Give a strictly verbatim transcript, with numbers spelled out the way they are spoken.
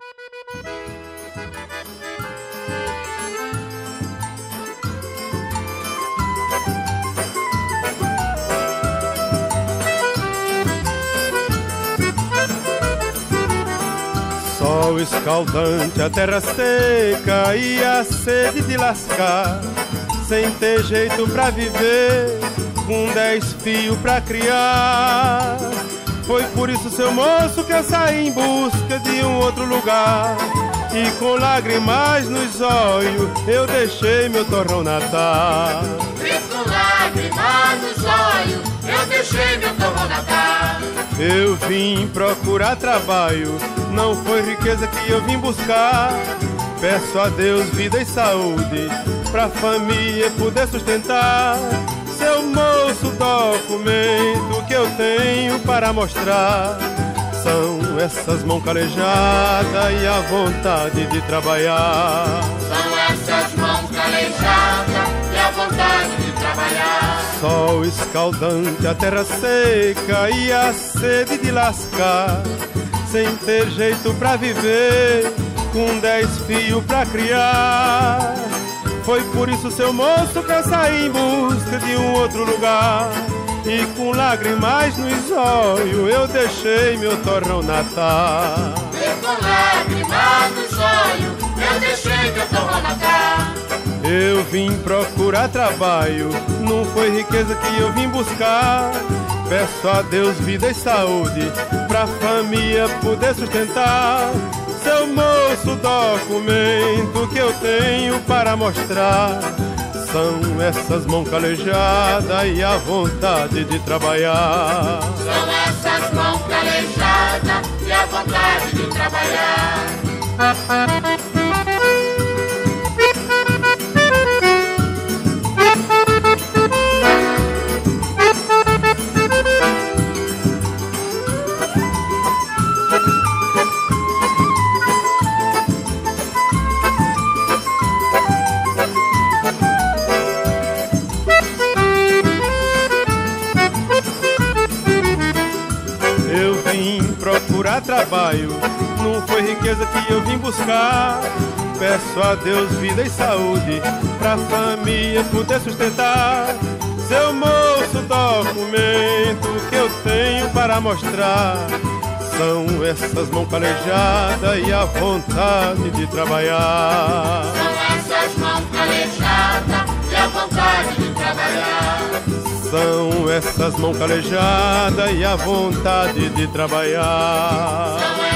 Sol escaldante, a terra seca e a sede de lascar, sem ter jeito pra viver, com dez fios pra criar. Foi por isso, seu moço, que eu saí em busca de um outro lugar, e com lágrimas nos olhos eu deixei meu torrão natar. E com lágrimas nos olhos eu deixei meu torrão natar. Eu vim procurar trabalho, não foi riqueza que eu vim buscar. Peço a Deus vida e saúde, pra família poder sustentar. Seu moço, documento que eu tenho para mostrar são essas mãos calejadas e a vontade de trabalhar. São essas mãos calejadas e a vontade de trabalhar. Sol escaldante, a terra seca e a sede de lascar, sem ter jeito pra viver, com dez fios pra criar. Foi por isso, seu moço, que eu saí em busca de um outro lugar, e com lágrimas nos olhos eu deixei meu torrão natar. E com lágrimas nos olhos eu deixei meu torrão natar. Eu vim procurar trabalho, não foi riqueza que eu vim buscar. Peço a Deus vida e saúde, pra família poder sustentar. Seu moço, documento que eu tenho para mostrar são essas mãos calejadas e a vontade de trabalhar. São essas mãos calejadas e a vontade de trabalhar. Procurar trabalho, não foi riqueza que eu vim buscar. Peço a Deus vida e saúde, pra família poder sustentar. Seu moço, documento que eu tenho para mostrar são essas mãos calejadas e a vontade de trabalhar. São essas mãos calejadas e a vontade de trabalhar. São essas mãos calejadas e a vontade de trabalhar. São